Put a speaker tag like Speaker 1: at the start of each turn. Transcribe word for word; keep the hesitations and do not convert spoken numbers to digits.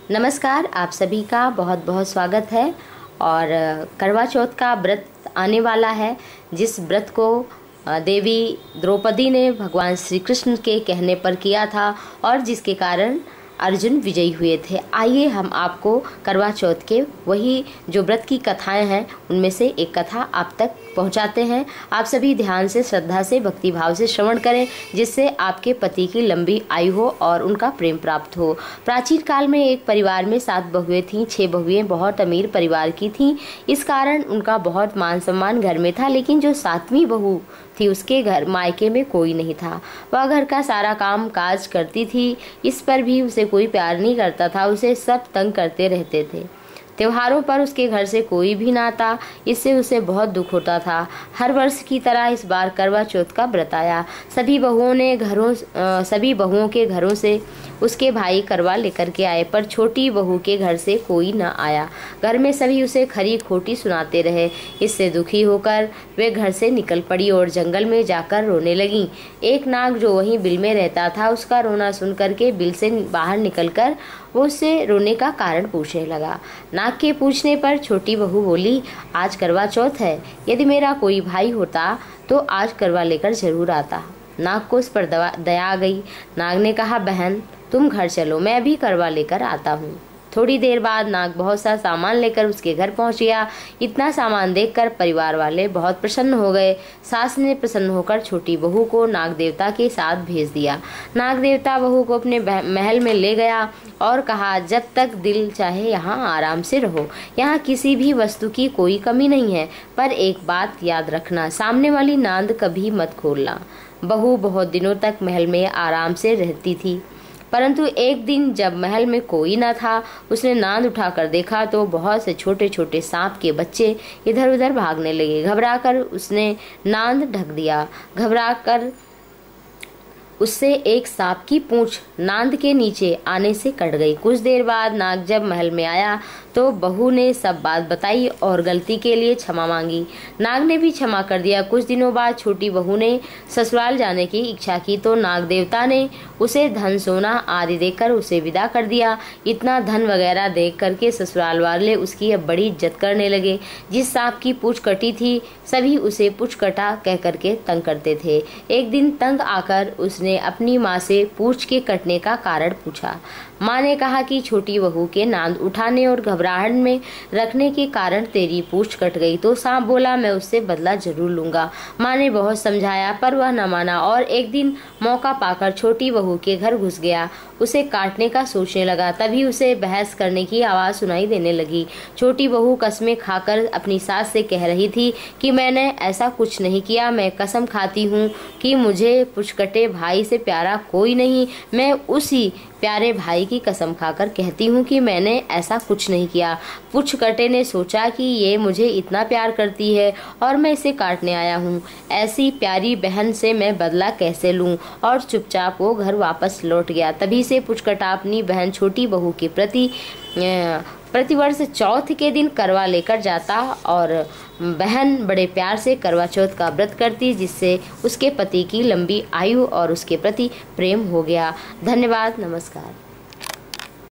Speaker 1: नमस्कार, आप सभी का बहुत बहुत स्वागत है। और करवा चौथ का व्रत आने वाला है, जिस व्रत को देवी द्रौपदी ने भगवान श्री कृष्ण के कहने पर किया था और जिसके कारण अर्जुन विजयी हुए थे। आइए हम आपको करवा चौथ के वही जो व्रत की कथाएं हैं उनमें से एक कथा आप तक पहुंचाते हैं। आप सभी ध्यान से, श्रद्धा से, भक्ति भाव से श्रवण करें, जिससे आपके पति की लंबी आयु हो और उनका प्रेम प्राप्त हो। प्राचीन काल में एक परिवार में सात बहुएं थीं। छह बहुएं बहुत अमीर परिवार की थीं, इस कारण उनका बहुत मान सम्मान घर में था। लेकिन जो सातवीं बहू थी, उसके घर मायके में कोई नहीं था। वह घर का सारा काम काज करती थी, इस पर भी उसे कोई प्यार नहीं करता था। उसे सब तंग करते रहते थे। त्योहारों पर उसके घर से कोई भी ना आता, इससे उसे बहुत दुख होता था। हर वर्ष की तरह इस बार करवा चौथ का व्रत आया। सभी बहुओं ने घरों आ, सभी बहुओं के घरों से उसके भाई करवा लेकर के आए, पर छोटी बहू के घर से कोई न आया। घर में सभी उसे खरी खोटी सुनाते रहे। इससे दुखी होकर वे घर से निकल पड़ी और जंगल में जाकर रोने लगी। एक नाग जो वहीं बिल में रहता था, उसका रोना सुन करके बिल से बाहर निकलकर वो उससे रोने का कारण पूछने लगा। नाग के पूछने पर छोटी बहू बोली, आज करवा चौथ है, यदि मेरा कोई भाई होता तो आज करवा लेकर जरूर आता। नाग को उस पर दया आ गई। नाग ने कहा, बहन तुम घर चलो, मैं अभी करवा लेकर आता हूँ। थोड़ी देर बाद नाग बहुत सा सामान लेकर उसके घर पहुंच गया। इतना सामान देखकर परिवार वाले बहुत प्रसन्न हो गए। सास ने प्रसन्न होकर छोटी बहू को नाग देवता के साथ भेज दिया। नाग देवता बहू को अपने महल में ले गया और कहा, जब तक दिल चाहे यहाँ आराम से रहो। यहाँ किसी भी वस्तु की कोई कमी नहीं है, पर एक बात याद रखना, सामने वाली नांद कभी मत खोलना। बहू बहुत दिनों तक महल में आराम से रहती थी, परंतु एक दिन जब महल में कोई न था, उसने नांद उठाकर देखा तो बहुत से छोटे छोटे सांप के बच्चे इधर उधर भागने लगे। घबराकर उसने नांद ढक दिया। घबराकर उससे एक सांप की पूंछ नांद के नीचे आने से कट गई। कुछ देर बाद नाग जब महल में आया तो बहू ने सब बात बताई और गलती के लिए क्षमा मांगी। नाग ने भी क्षमा कर दिया। कुछ दिनों बाद छोटी बहू ने ससुराल जाने की इच्छा की तो नाग देवता ने उसे धन सोना आदि देकर उसे विदा कर दिया। इतना धन वगैरह देख करके ससुराल वाले उसकी अब बड़ी इज्जत करने लगे। जिस सांप की पूंछ कटी थी, सभी उसे पूंछ कटा कह करके तंग करते थे। एक दिन तंग आकर उसने अपनी माँ से पूंछ के कटने का कारण पूछा। माँ ने कहा कि छोटी बहू के नांद उठाने और घबराहट में रखने के कारण तेरी पूंछ कट गई। तो सांप बोला, मैं उससे बदला जरूर लूंगा। माँ ने बहुत समझाया पर वह न माना और एक दिन मौका पाकर छोटी बहू के घर घुस गया। उसे काटने का सोचने लगा, तभी उसे बहस करने की आवाज़ सुनाई देने लगी। छोटी बहू कसमें खाकर अपनी सास से कह रही थी कि मैंने ऐसा कुछ नहीं किया। मैं कसम खाती हूँ कि मुझे पुचकटे भाई से प्यारा कोई नहीं। मैं उसी प्यारे भाई की कसम खाकर कहती हूँ कि मैंने ऐसा कुछ नहीं किया। पुचकटे ने सोचा कि ये मुझे इतना प्यार करती है और मैं इसे काटने आया हूँ। ऐसी प्यारी बहन से मैं बदला कैसे लूँ, और चुपचाप वो घर वापस लौट गया। तभी से पुचकटा अपनी बहन छोटी बहू के प्रति प्रतिवर्ष चौथ के दिन करवा लेकर जाता और बहन बड़े प्यार से करवा चौथ का व्रत करती, जिससे उसके पति की लंबी आयु और उसके प्रति प्रेम हो गया। धन्यवाद, नमस्कार।